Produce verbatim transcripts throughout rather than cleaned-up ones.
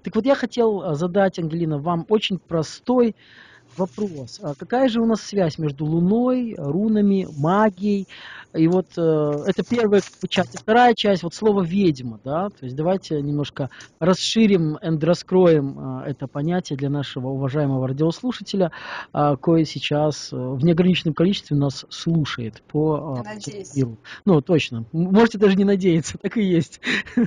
Так вот, я хотел а, задать, Ангелина, вам очень простой вопрос. А какая же у нас связь между Луной, рунами, магией? И вот э, это первая как бы, часть. И вторая часть, вот слово «ведьма», да? То есть давайте немножко расширим и раскроем а, это понятие для нашего уважаемого радиослушателя, а, кое сейчас э, в неограниченном количестве нас слушает по Я а, всему надеюсь. миру. Ну, точно. М- Можете даже не надеяться, так и есть.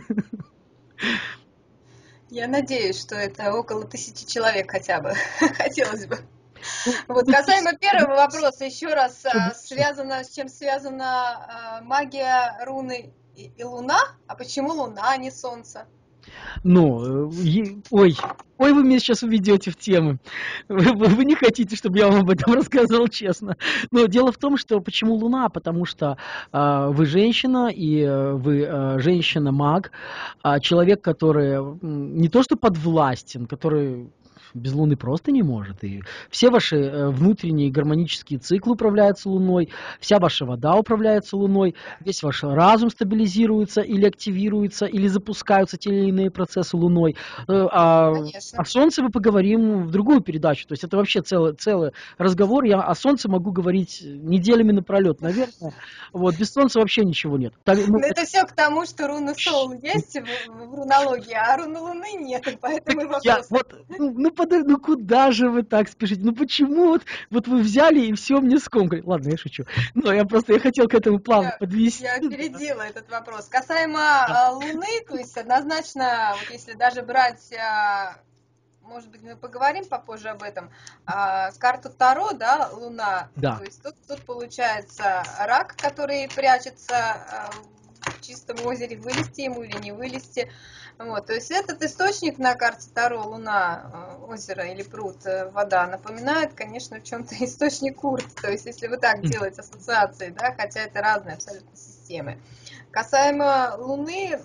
Я надеюсь, что это около тысячи человек хотя бы. Хотелось бы. Ну, Вот ну, тут касаемо первого вопроса, еще раз, все а, больше. связано, с чем связана а, магия руны и, и Луна? А почему Луна, а не Солнце? Ну, э, е- ой, ой, вы меня сейчас уведете в темы. Вы, вы- вы не хотите, чтобы я вам об этом рассказывал честно. Но дело в том, что почему Луна? Потому что а, вы женщина, и э, вы а, женщина-маг, а человек, который м, не то что подвластен, который без Луны просто не может. И все ваши э, внутренние гармонические циклы управляются Луной, вся ваша вода управляется Луной, весь ваш разум стабилизируется или активируется, или запускаются те или иные процессы Луной. Э, А о Конечно. Солнце мы поговорим в другую передачу. То есть это вообще целый, целый разговор. Я о Солнце могу говорить неделями напролет, наверное. Вот, без Солнца вообще ничего нет. Так, ну, Но это- это все к тому, что руна Сол есть в, в рунологии, а руны Луны нет, и так поэтому и я вопрос. вот, ну, ну, пода- ну куда же вы так спешите? Ну почему вот, вот вы взяли и все мне скомкали? Ладно, я шучу. Ну, я просто я хотел к этому плавно Я, подвести. я Да. опередила этот вопрос. Касаемо а, Луны, то есть однозначно, вот если даже брать, а, может быть, мы поговорим попозже об этом, а, карту Таро, да, Луна, Да. то есть тут, тут получается рак, который прячется а, в чистом озере, вылезти ему или не вылезти. Вот, то есть этот источник на карте Таро, Луна, э, озеро или пруд, э, вода, напоминает, конечно, в чем-то источник Урт. То есть если вы так делаете ассоциации, да, хотя это разные абсолютно системы. Касаемо Луны,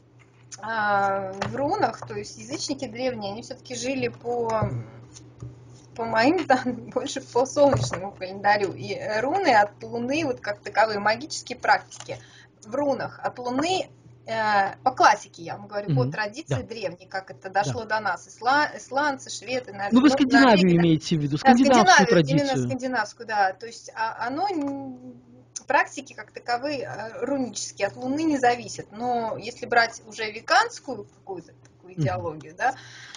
а, в рунах, то есть язычники древние, они все-таки жили по, по моим данным, больше по солнечному календарю. И э, руны от Луны, вот как таковые магические практики, в рунах от Луны э, по классике, я вам говорю, по Мгм. традиции Да, древней, как это да. дошло до нас, Исла, исландцы, шведы, Ну, вы нор, Скандинавию норвеги, имеете в виду, да, скандинавскую Скандинавию, именно традицию. скандинавскую, да, то есть а, оно н- практики как таковые э, рунические от Луны не зависят, но если брать уже веканскую какую-то такую Мгм. идеологию, да,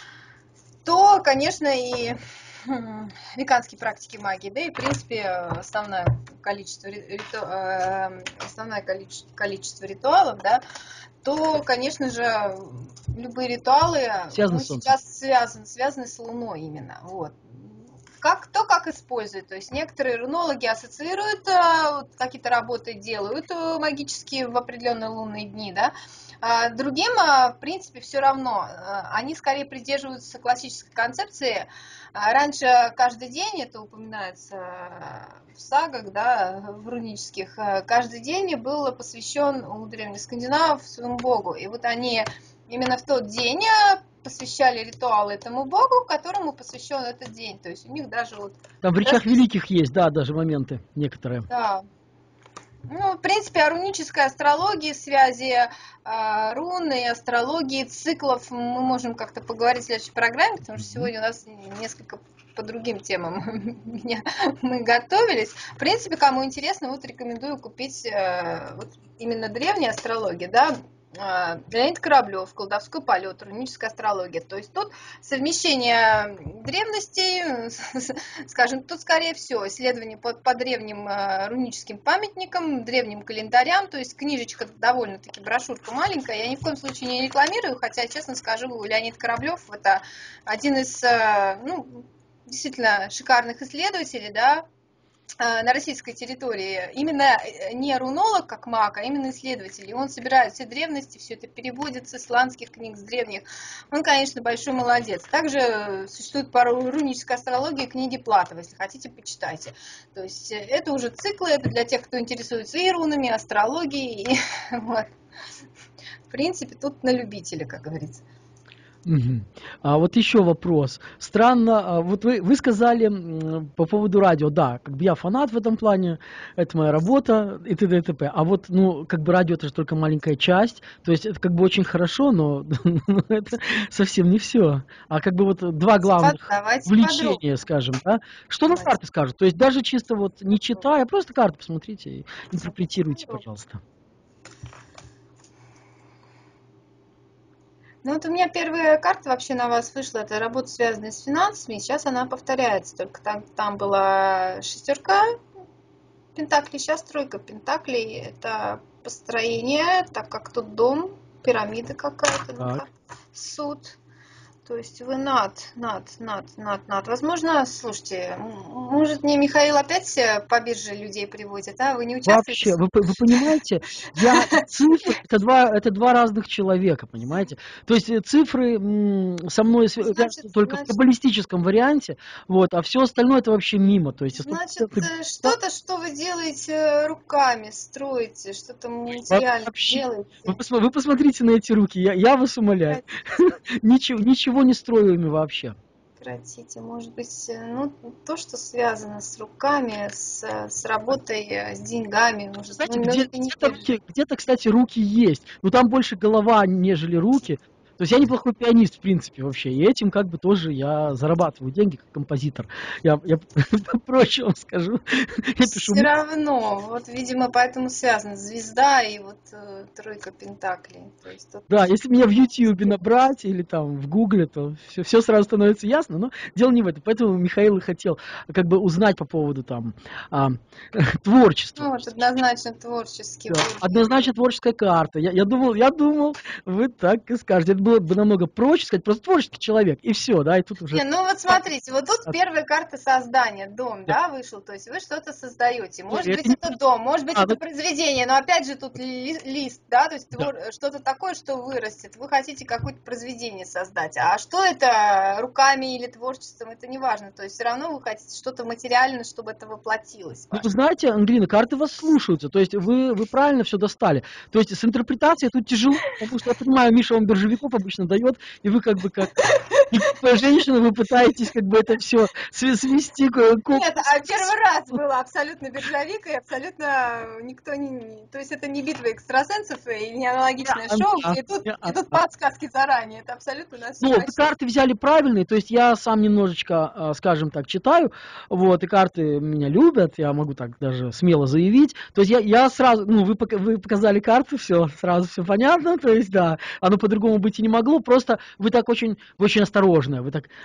то, конечно, и м, веканские практики магии, да, и, в принципе, основное количество, ри- риту- э, основное количество, количество ритуалов, да, то, конечно же, любые ритуалы, Связано ну, с Солнцем. сейчас связаны, связаны с Луной именно, вот. Как, кто как использует, то есть некоторые рунологи ассоциируют, э, вот какие-то работы делают э, магические в определенные лунные дни, да, а другим, э, в принципе, все равно, Э, они скорее придерживаются классической концепции. А раньше каждый день, это упоминается э, в сагах, да, в рунических, э, каждый день был посвящен у древних скандинавов своему богу, и вот они именно в тот день э, посвящали ритуалы этому богу, которому посвящен этот день. То есть у них даже вот Там в даже речах великих есть, да, даже моменты некоторые. да. Ну, в принципе, о рунической астрологии, связи э, руны и астрологии, циклов мы можем как-то поговорить в следующей программе, потому что Мгм. сегодня у нас несколько по другим темам меня, мы готовились. В принципе, кому интересно, вот рекомендую купить э, вот именно древние астрологии, да, э, Леонид Кораблев, «Колдовской полет», руническая астрология. То есть тут совмещение древностей, скажем, тут скорее всего исследование по, по древним э, руническим памятникам, древним календарям, то есть книжечка довольно-таки, брошюрка маленькая, я ни в коем случае не рекламирую, хотя, честно скажу, Леонид Кораблев это один из, э, ну, действительно шикарных исследователей, да, э, на российской территории, именно э, не рунолог как маг, а именно исследователь. И он собирает все древности, все это переводит с исландских книг, с древних. Он, конечно, большой молодец. Также существует по рунической астрологии книги Платова, если хотите, почитайте. То есть э, это уже циклы, это для тех, кто интересуется и рунами, астрологией. И, вот. В принципе, тут на любителя, как говорится. Мгм. А вот еще вопрос. Странно, а, вот вы, вы сказали м, по поводу радио, да, как бы я фанат в этом плане, это моя работа и т.д. и т.п. А вот, ну, как бы радио это же только маленькая часть, то есть это как бы очень хорошо, но но это совсем не все. А как бы вот два Под- главных Давайте влечения, подробнее. скажем, да, что нам Давайте карты скажут? То есть даже чисто вот не подробнее. читая, просто карты посмотрите и интерпретируйте, пожалуйста. Ну вот у меня первая карта вообще на вас вышла, это работа, связанная с финансами, сейчас она повторяется, только там, там была шестерка пентаклей, сейчас тройка пентаклей, это построение, так как тут дом, пирамида какая-то, Так. ну-ка, суд. То есть вы над, над, над, над, над. Возможно, слушайте, м, может мне Михаил опять э, по бирже людей приводит, а? Вы не участвуете? Вообще, вы, п- вы понимаете, я и цифры, это два, это два разных человека, понимаете? То есть э, цифры м, со мной свя- Значит, связаны только в значит, каббалистическом варианте, вот, а все остальное это вообще мимо. То есть сто значит, процентов э, что-то, что вы делаете э, руками, строите, что-то материально вообще. Вы, делаете. посма- вы посмотрите на эти руки, я, я вас умоляю. Ничего, ничего не строю ими вообще. Прекратите, может быть, э, ну, то, что связано с руками, с, с работой, э, с деньгами, может, ну, Знаете, ну, где, это не где-то биржа. руки, где-то, кстати, руки есть, но там больше голова, нежели руки. То есть я неплохой пианист, в принципе, вообще, и этим как бы тоже я зарабатываю деньги как композитор. Я, я проще вам скажу, я пишу Все музыку. равно, вот, видимо, поэтому связано звезда и вот э, тройка пентаклей. То есть тут Да, если меня в Ютьюбе набрать или там в Гугле, то все, все сразу становится ясно, но дело не в этом. Поэтому Михаил и хотел как бы узнать по поводу там а, творчества. ну, вот однозначно творческий Да, уровень. однозначно творческая карта. Я, я думал, я думал, вы так и скажете. Это было бы намного проще сказать, просто творческий человек, и все, да, и тут уже... Не, ну вот смотрите, вот тут первая карта создания, дом, Да. да, вышел, то есть вы что-то создаете. Нет, Может это быть, не это просто... дом, может быть, А, это ну, произведение, но опять же тут ли- лист, да, то есть да. твор- что-то такое, что вырастет. Вы хотите какое-то произведение создать. А что это руками или творчеством, это не важно. То есть все равно вы хотите что-то материальное, чтобы это воплотилось в Ну, вы вашу жизнь. знаете, Ангелина, карты вас слушаются, то есть вы, вы правильно все достали. То есть с интерпретацией тут тяжело, потому что я понимаю, Миша вам биржевиков обычно дает, и вы как бы как некая женщина, вы пытаетесь как бы это все свести к к Нет, образу. а первый раз было абсолютно биржевик, и абсолютно никто не... То есть это не битва экстрасенсов и не аналогичное Неа, шоу, неа, где тут идут неа. подсказки заранее. Это абсолютно на все Ну, вы рассчитано. карты взяли правильные, то есть я сам немножечко, а, скажем так, читаю, вот, и карты меня любят, я могу так даже смело заявить. То есть я, я сразу, ну, вы, пока- вы показали карты, все, сразу все понятно, то есть, да, оно по-другому быть и не могло, просто вы так очень, вы очень осторожная, вы так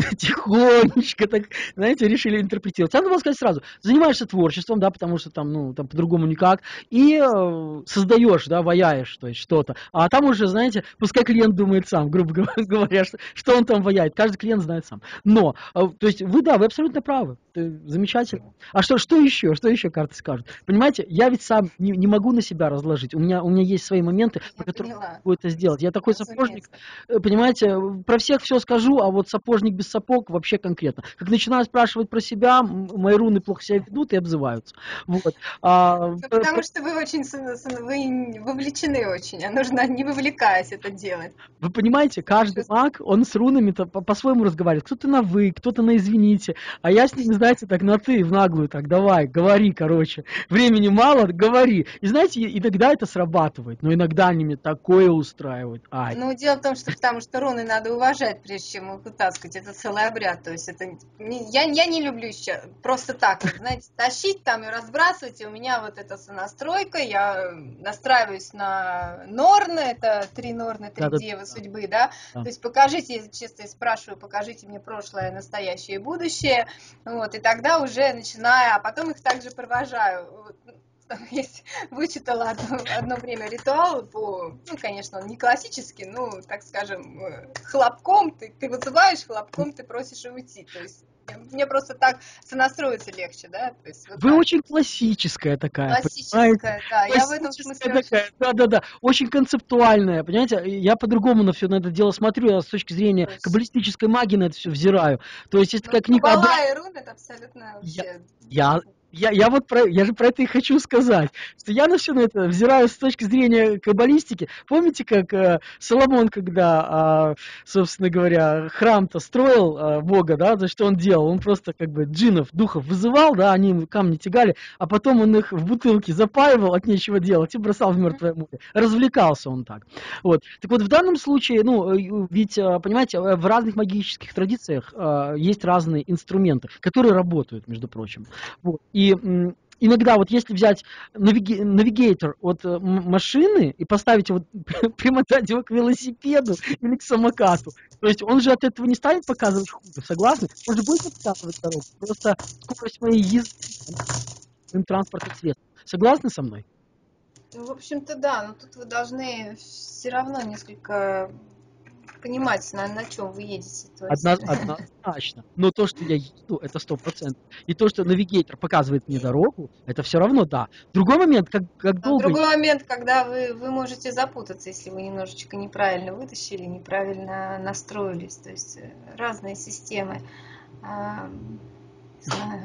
тихонечко, так, знаете, решили интерпретировать. Надо было сказать сразу, занимаешься творчеством, да, потому что там, ну, там по-другому никак, и э, создаешь, да, ваяешь, то есть что-то. А там уже, знаете, пускай клиент думает сам, грубо говоря, что, что он там ваяет. Каждый клиент знает сам. Но, э, то есть вы, да, вы абсолютно правы. Ты замечательно. А что, что еще? Что еще карты скажут? Понимаете, я ведь сам не, не могу на себя разложить. У меня, у меня есть свои моменты, по Я которым поняла. могу это сделать. Я такой сапожник, Разумеется. э, понимаете, про всех все скажу, а вот сапожник без сапог вообще конкретно. Как начинаю спрашивать про себя, м, мои руны плохо себя ведут и обзываются. Вот. А, Ну, п- потому что вы очень с- с- вы вовлечены очень, а нужно не вовлекаясь это делать. Вы понимаете, каждый Чувствую. маг, он с рунами-то по- по-своему разговаривает. Кто-то на вы, кто-то на извините. А я с ними, знаете, так на ты, в наглую, так, давай, говори, короче. Времени мало, говори. И знаете, и- иногда это срабатывает, но иногда они мне такое устраивают. Ай. Ну, дело в том, что потому что руны надо уважать, прежде чем их вытаскивать. Это целый обряд. То есть это не- я, я не люблю еще просто так, вот, знаете, тащить там и разбрасывать. И у меня вот эта сонастройка, я настраиваюсь на Норны, это три Норны, три Да-да-да. девы судьбы, да. Да. То есть покажите, чисто я спрашиваю, покажите мне прошлое, настоящее и будущее. Вот, и тогда уже начинаю, а потом их также провожаю. Вот, там есть, вычитала одно, одно время ритуал по, ну, конечно, он не классический, ну, так скажем, э, хлопком, ты, ты вызываешь, хлопком ты просишь уйти, то есть мне просто так сонастроиться легче, да, то есть вот Вы так. очень классическая такая, понимаете? Классическая, да, я в этом Классическая смысле очень... такая, да-да-да, очень концептуальная, понимаете? Я по-другому на все на это дело смотрю, я с точки зрения Точно. каббалистической магии на это все взираю. То есть есть Ну, такая книга Кабала Абра... и рун это абсолютно Я, вообще... я, Я, я вот про, я же про это и хочу сказать, что я на все на это взираю с точки зрения каббалистики. Помните, как э, Соломон, когда, а, собственно говоря, храм-то строил а, Бога, да, за что он делал? Он просто как бы джиннов, духов вызывал, да, они ему камни тягали, а потом он их в бутылке запаивал от нечего делать и бросал в мертвое море. Развлекался он так. Вот. Так вот, в данном случае, ну, э, ведь, э, понимаете, э, в разных магических традициях э, есть разные инструменты, которые работают, между прочим. Вот. И м, иногда вот если взять навиге- навигатор от э, м- машины и поставить его, примотать его к велосипеду или к самокату, то есть он же от этого не станет показывать хуже, согласны? Он же будет показывать дорогу, просто скорость моей езды моим транспортным средством. Согласны со мной? Ну, в общем-то, да, но тут вы должны все равно несколько понимать, на, на чем вы едете. То Одно- есть, Однозначно. Но то, что я еду, это сто процентов. И то, что навигатор показывает мне дорогу, это все равно да. Другой момент, как, как а долго... другой момент, когда вы, вы можете запутаться, если вы немножечко неправильно вытащили, неправильно настроились. То есть э, разные системы. А, не знаю.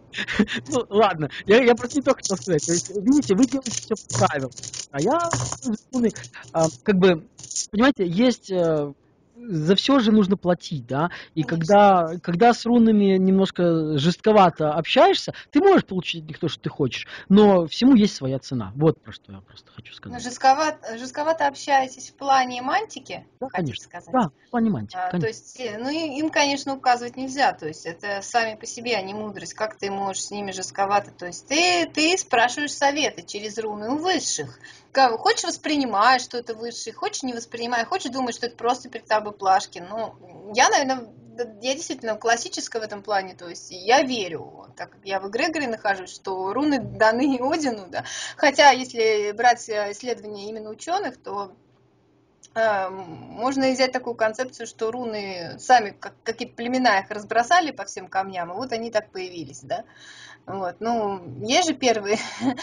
Ну, ладно, я, я просто не то хотел сказать. То есть, видите, вы делаете все по правилам. А я, ну, а, как бы, понимаете, есть... э, за все же нужно платить, да, и Конечно. когда, когда с рунами немножко жестковато общаешься, ты можешь получить от них то, что ты хочешь, но всему есть своя цена. Вот про что я просто хочу Ну, сказать. жестковато, жестковато общаетесь в плане мантики, Да, хотите конечно. сказать? Да, в плане мантики, А, то конечно. есть, э, ну, и- им, конечно, указывать нельзя, то есть это сами по себе, они мудрость, как ты можешь с ними жестковато, то есть ты, ты спрашиваешь советы через руны у высших. Как, хочешь воспринимаешь, что это высший, хочешь не воспринимаешь, хочешь думать, что это просто перед тобой плашки. Ну, я, наверное, я действительно классическая в этом плане, то есть я верю, так как я в эгрегоре нахожусь, что руны даны Одину, да, хотя если брать исследования именно ученых, то можно взять такую концепцию, что руны сами, как какие-то племена их разбросали по всем камням, и вот они так появились, да. Вот. Ну, есть же первые,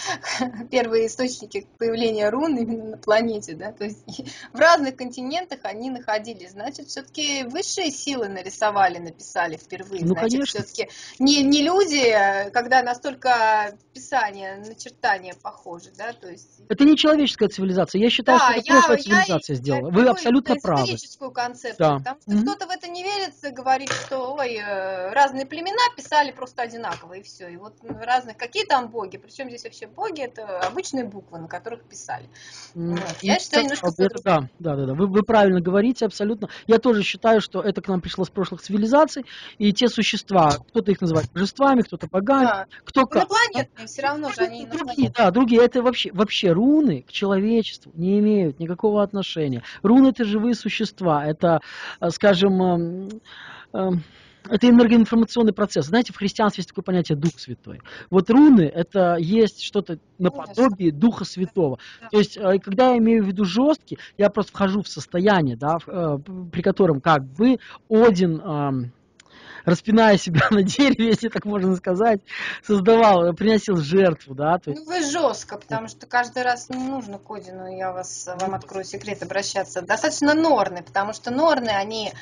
первые источники появления рун именно на планете, да, то есть в разных континентах они находились, значит, все-таки высшие силы нарисовали, написали впервые, Ну, значит, конечно. все-таки не, не люди, когда настолько писание, начертания похожи, да, то есть Это не человеческая цивилизация. Я считаю, что да, это я, прошлая я, цивилизация я сделала. Вы беру абсолютно именно правы. эзотерическую концепцию, Да. потому что Мгм. кто-то в это не верит и говорит, что ой, э, разные племена писали просто одинаково, и все. И вот разных, какие там боги, причем здесь вообще боги, это обычные буквы, на которых писали. М, Вот. ну, Я считаю это немножко правда, это по-другому. да, да, да, да. Вы, вы правильно говорите, абсолютно. Я тоже считаю, что это к нам пришло с прошлых цивилизаций, и те существа, кто-то их называет божествами, кто-то богами, Да. кто как. Да? Инопланетные, все Ну, равно же они другие, другие, инопланетные. да, другие. Это вообще, вообще руны к человечеству не имеют никакого отношения. Руны это живые существа, это, э, скажем, эм, эм, это энергоинформационный процесс. Знаете, в христианстве есть такое понятие Дух Святой. Вот руны это есть что-то Конечно. наподобие Духа Святого. Да. То есть, э, когда я имею в виду жесткий, я просто вхожу в состояние, да, в, э, при котором как бы Один, эм, распиная себя на дереве, если так можно сказать, создавал, э, приносил жертву, да, то есть, Ну, вы жестко, вот, потому что каждый раз не нужно к Одину, я вас, вам вот. открою секрет, обращаться. Достаточно норны, потому что норны, они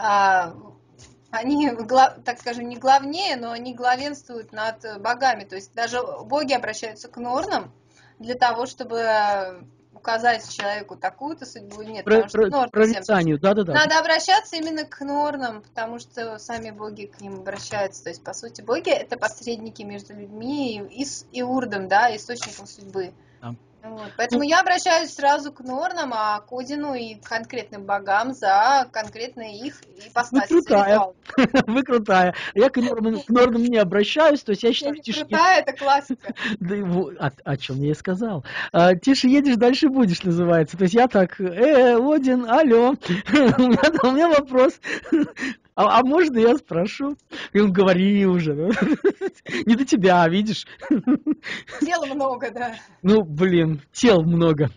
а, они, так скажем, не главнее, но они главенствуют над богами. То есть даже боги обращаются к норнам для того, чтобы указать человеку такую-то судьбу или нет. Про, Потому что про, норны всем. прорицанию, да-да-да. Надо обращаться именно к норнам, потому что сами боги к ним обращаются. То есть, по сути, боги – это посредники между людьми и, и, и урдом, да, источником судьбы. Да. Вот. Ну, Поэтому я обращаюсь сразу к норнам, а к Одину и к конкретным богам за конкретные их вы ипостаси, за крутая, ритуал. вы крутая. Я к нормам, к нормам не обращаюсь, то есть я Я считаю, не тише едешь, крутая, это классика. да, и во- о, о чем я и сказал. А, тише едешь, дальше будешь, называется. То есть я так, э, Один, алло, у меня, у меня вопрос. А, а можно я спрошу? И он, говори уже. Не до тебя, видишь? Дела много, да. Ну, блин, тел много.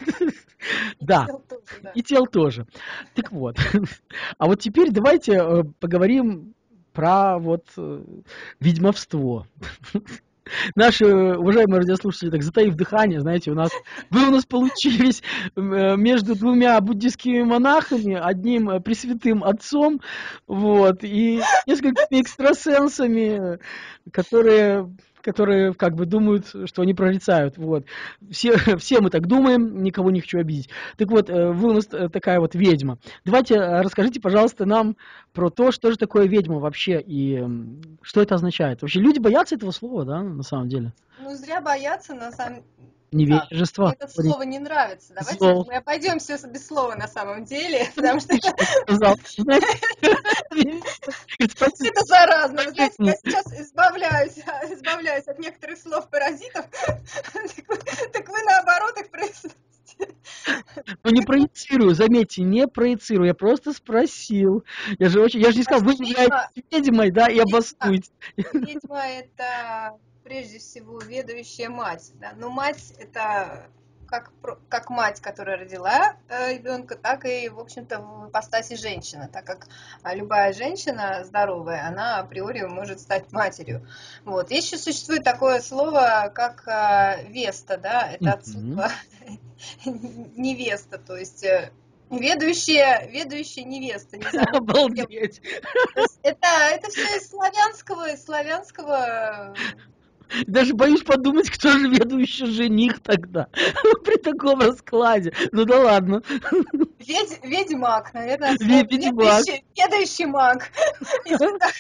И Да, дел тоже, да. и тел тоже. Так вот. А вот теперь давайте э, поговорим про вот э, ведьмовство. Наши уважаемые радиослушатели, так затаив дыхание, знаете, у нас вы у нас получились э, между двумя буддийскими монахами, одним э, пресвятым отцом, вот, и несколькими экстрасенсами, которые которые как бы думают, что они прорицают. Вот. Все, все мы так думаем, никого не хочу обидеть. Так вот, э, вы у нас э, такая вот ведьма. Давайте э, расскажите, пожалуйста, нам про то, что же такое ведьма вообще и м, что это означает. Вообще люди боятся этого слова, да, на самом деле? Ну, зря бояться, на самом так, Невежество. мне это слово не нравится. Давайте Зол. мы обойдемся без слова на самом деле, потому что Отлично сказал. Знаете, спросите, это заразно. Вы знаете, поэтому- я сейчас избавляюсь, избавляюсь от некоторых слов-паразитов, так вы, так вы наоборот их произносите. Ну, не проецирую, заметьте, не проецирую, я просто спросил. Я же очень, я же не сказал, вы Ведьма- являетесь ведьмой, да, и обоснуйте. Ведьма – это прежде всего ведущая мать. Да? Но мать – это как, про- как мать, которая родила э, ребенка, так и, в общем-то, в ипостаси женщина, так как а, любая женщина здоровая, она априори может стать матерью. Вот. Еще существует такое слово, как э, веста, да, это от Мгм. слова невеста, то есть э, ведущая, ведущая невеста, не знаю, Обалдеть. то есть это, это все из славянского, из славянского Даже боюсь подумать, кто же ведущий жених тогда при таком раскладе. Ну да ладно. ведь, ведьмак, наверное, от слова Ве- Ведьмак. ведущий, ведущий маг. Если так.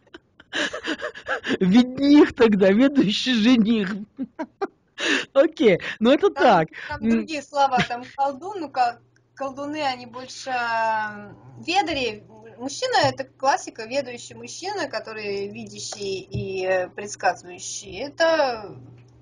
Ведних тогда, ведущий жених. Окей, ну это Там, так. там М, другие слова, там колдун, ну как колдуны, они больше м, ведари. Мужчина – это классика, ведущий мужчина, который видящий и э, предсказывающий. Это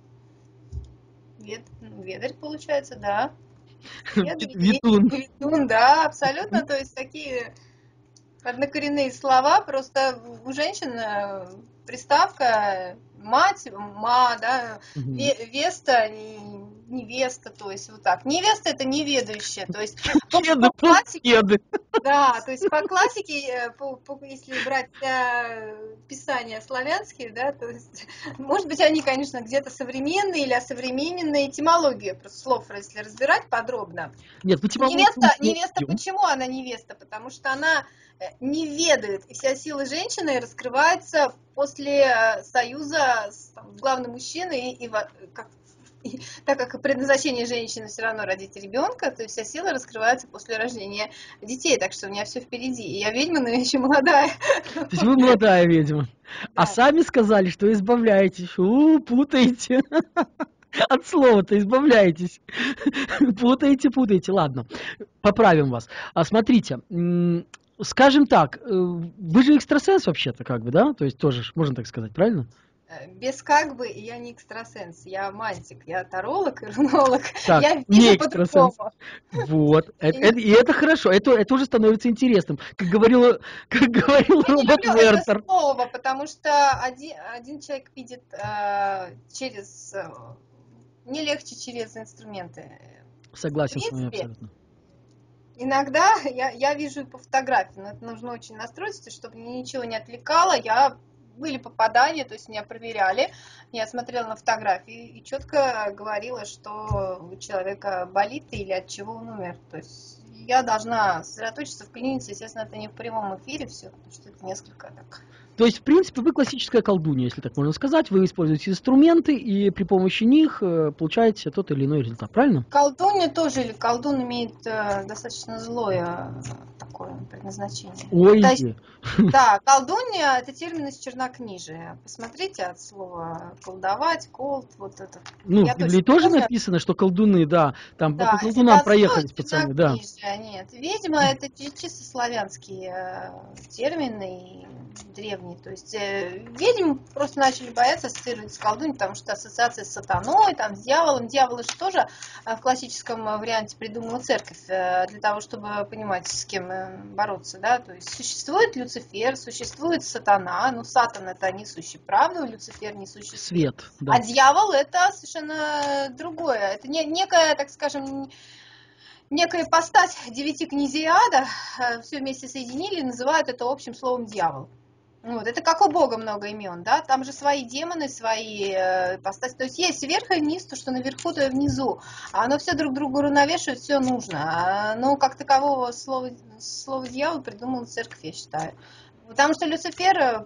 вед, ну, ведарь, получается, да. Ведарь и Ведун. ведун, да, абсолютно. То есть такие однокоренные слова, просто у женщин э, приставка мать, ма, да, Мгм. ве- веста, не- невеста, то есть вот так. Невеста – это неведающая, то есть по, Кеды, по классике, полкеды. да, то есть по классике, э, по- по- если брать э, писания славянские, да, то есть, может быть, они, конечно, где-то современные или осовремененные, этимологию просто слов, если разбирать подробно. Нет, в этимологию Невеста, мы не невеста, идем. почему она невеста? Потому что она э, не ведает, и вся сила женщины раскрывается после э, союза с, там, с главным мужчиной, и, во- как, и так как предназначение женщины все равно родить ребенка, то вся сила раскрывается после рождения детей, так что у меня все впереди. И я ведьма, но я еще молодая. То есть вы молодая ведьма. А Да. сами сказали, что избавляетесь. У, путаете. От слова-то избавляетесь. Путаете, путаете. Ладно, поправим вас. А смотрите, м, скажем так, э, вы же экстрасенс вообще-то, как бы, да? То есть тоже, ж, можно так сказать, правильно? Э, Без как бы я не экстрасенс, я мантик, я таролог и рунолог, Так, я не вижу экстрасенс. по-другому. Вот. Я Это, не это- и это хорошо. Это, это уже становится интересным. Как говорил, как говорил Я не робот люблю это Вертер. слово, потому что один, один человек видит э, через э, не легче через инструменты. В Согласен с вами принципе, абсолютно. иногда я, я вижу по фотографии, но это нужно очень настроиться, чтобы ничего не отвлекало. Я были попадания, то есть меня проверяли, я смотрела на фотографии и четко говорила, что у человека болит или от чего он умер. То есть я должна сосредоточиться, вклиниться, естественно, это не в прямом эфире все, потому что это несколько так. То есть, в принципе, вы классическая колдунья, если так можно сказать. Вы используете инструменты и при помощи них э, получаете тот или иной результат, правильно? Колдунья тоже, или колдун имеет э, достаточно злое э, такое предназначение. Ой, То есть, да, колдунья – это термин из чернокнижия. Посмотрите от слова колдовать, колд, вот это. ну, Я в Библии точно тоже помню. написано, что колдуны, да, там по по Да, колдунам святословие проехались пацаны, да. чернокнижия, нет. Ведьма – это чи- чисто славянский э, термин и древний. То есть э, ведьм просто начали бояться ассоциировать с колдуньей, потому что ассоциация с сатаной, там, с дьяволом. Дьявола же тоже э, в классическом э, варианте придумала церковь э, для того, чтобы понимать, с кем э, бороться. Да? То есть существует Люцифер, существует сатана. Ну, сатан – это несущий правду, Люцифер – несущий свет. Свет, да. А дьявол – это совершенно другое. Это не, некая, так скажем, некая ипостась девяти князей ада, э, все вместе соединили и называют это общим словом дьявол. Вот, это как у Бога много имен, да, там же свои демоны, свои э, ипостаси, то есть есть вверх и вниз, то, что наверху, то и внизу, а оно все друг другу равновешивает, все нужно, но как такового слова, слово дьявол придумала церковь, я считаю, потому что Люцифер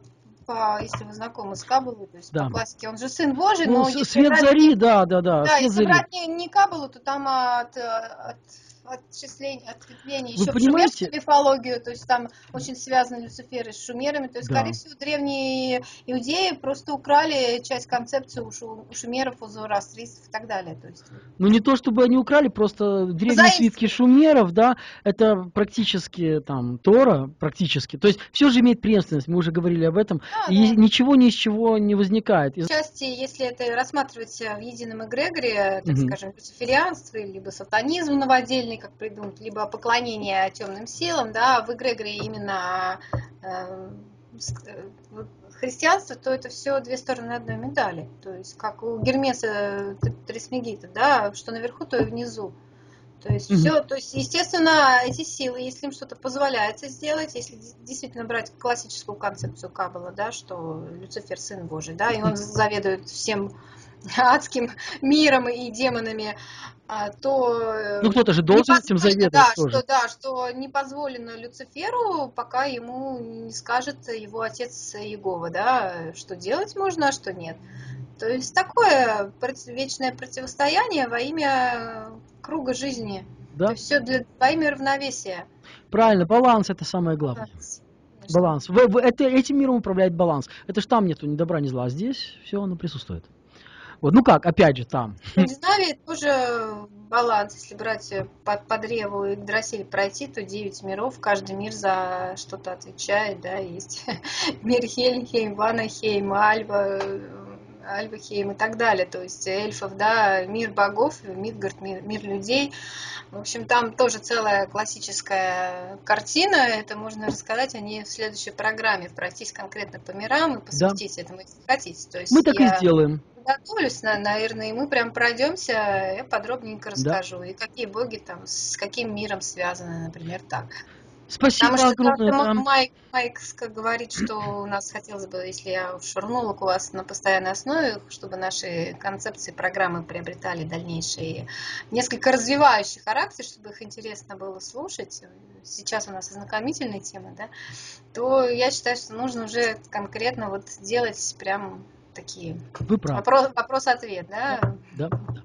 по, если вы знакомы с Каббалой, то есть Да. по классике, он же Сын Божий, Ну, но с- если свет брать зари, не, да, да, да, да, свет если зари. брать не, не Каббалу, то там от, от отчислений, ответвлений Вы еще в понимаете? шумерскую мифологию, то есть там очень связаны Люциферы с шумерами, то есть, скорее Да. всего, древние иудеи просто украли часть концепции у, шу, у шумеров, у зороастрийцев и так далее. То есть, Ну, не то чтобы они украли, просто древние свитки заимствовали. шумеров, да, это практически там Тора, практически. То есть все же имеет преемственность, мы уже говорили об этом, Да, и да. ничего ни из чего не возникает. Из- Части, если это рассматривать в едином эгрегоре, так Мгм. скажем, люциферианство, либо сатанизм новодельный, как придумать, либо поклонение темным силам, да, в эгрегоре именно э, с- э, христианство, то это все две стороны одной медали. То есть как у Гермеса Трисмегиста, да, что наверху, то и внизу. То есть Мгм. все, то есть, естественно, эти силы, если им что-то позволяется сделать, если действительно брать классическую концепцию Каббала, да, что Люцифер сын Божий, да, и он заведует всем адским миром и демонами, а, то Ну, э, кто-то же не должен этим позволено, заведовать да, тоже. что да, что не позволено Люциферу, пока ему не скажет его отец Иегова, да, что делать можно, а что нет. То есть такое вечное противостояние во имя круга жизни. То Да, есть все для во имя равновесия. правильно, баланс это самое главное. Баланс, конечно. Баланс. В- в- это, этим миром управляет баланс. Это ж там нету ни добра, ни зла, а здесь все оно присутствует. Вот, ну как, опять же, там. В Скандинавии тоже баланс. Если брать по, по древу Игдрасиль пройти, то девять миров, каждый мир за что-то отвечает, да, есть мир Хельхейм, Ванахейм, Альва, Альвахейм и так далее, то есть эльфов, да, мир богов, Мидгард, мир, мир людей. В общем, там тоже целая классическая картина, это можно рассказать о ней в следующей программе, пройтись конкретно по мирам и Да, посвятить этому, если хотите. То мы есть так и я сделаем. готовлюсь, наверное, и мы прям пройдемся, я подробненько Да. расскажу, и какие боги там с каким миром связаны, например, так. Потому Спасибо что огромное, как-то да. Майк, Майк говорит, что у нас хотелось бы, если я уж шурнула у вас на постоянной основе, чтобы наши концепции, программы приобретали дальнейший, несколько развивающий характер, чтобы их интересно было слушать. Сейчас у нас ознакомительные темы, да, то я считаю, что нужно уже конкретно вот делать прям такие Вы правы. вопрос, вопрос-ответ, да. Да, да.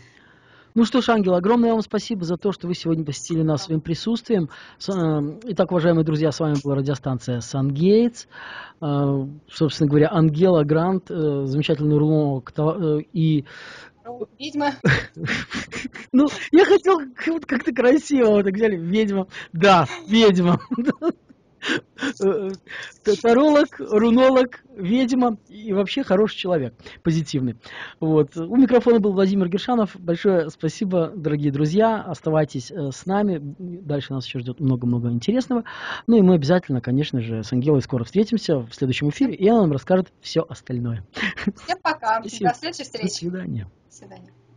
Ну что ж, Ангел, огромное вам спасибо за то, что вы сегодня посетили нас своим присутствием. С, э, Итак, уважаемые друзья, с вами была радиостанция SunGates. Э, Собственно говоря, Ангела Грант, э, замечательный рулонок э, и... Ведьма. Ну, я хотел как- как-то красиво, вот так взяли, ведьма. Да, ведьма. Э, т- Таролог, рунолог, ведьма и вообще хороший человек, позитивный. Вот. У микрофона был Владимир Гершанов. Большое спасибо, дорогие друзья. Оставайтесь э, с нами. Дальше нас еще ждет много-много интересного. Ну и мы обязательно, конечно же, с Ангелой скоро встретимся в следующем эфире, и она нам расскажет все остальное. Всем пока. Спасибо. До следующей До встречи. свидания. До свидания.